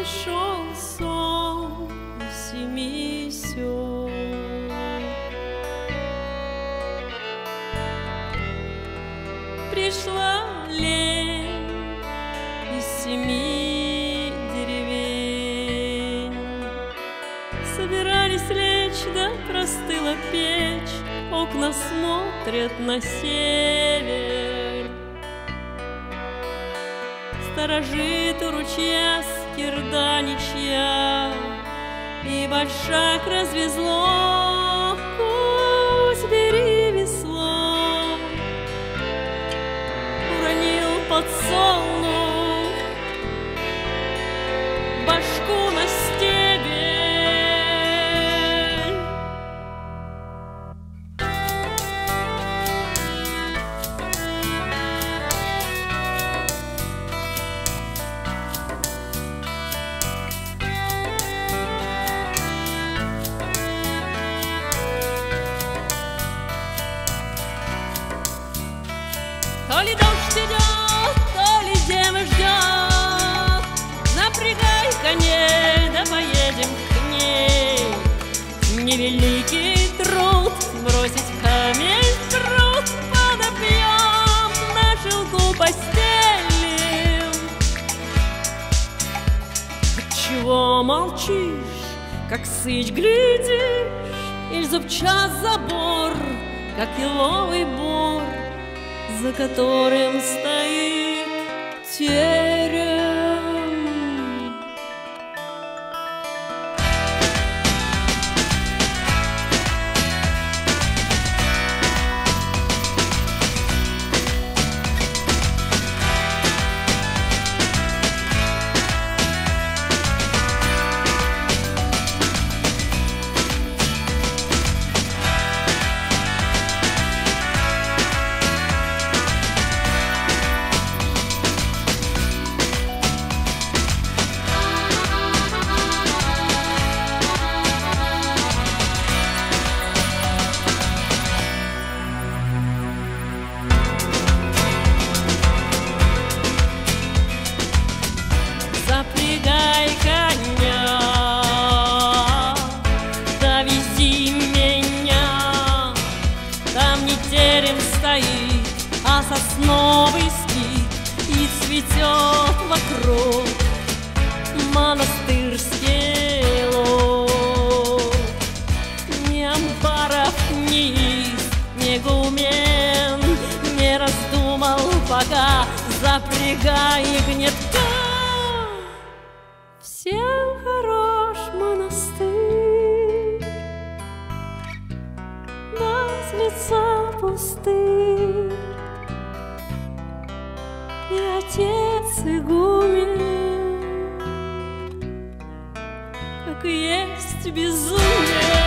пришел сон семи сём. Пришла лень из 7 деревень. Собирались лечь, да простыла печь, окна смотрят на север. Сторожит у ручья скирда ничья, и большак развезло, пусть бери весло. Уронил подсолнух башку на стебель. То ли дождь идет, то ли зима ждет, запрягай коней, да поедем к ней. Невеликий труд бросить камень в труд, подопьем, на шелку постелим. Отчего молчишь, как сыч глядишь, или зубчат забор, как еловый бор, за которым стоит терем. Запрягай коня, довези меня. Там не терем стоит, а сосновый скит, и цветет вокруг монастырский луг. Ни амбаров, ни из, ни гумен не раздумал пока, запрягай гнетка. Всем хорош монастырь, да с лица пустырь, и отец игумен, как есть безумие.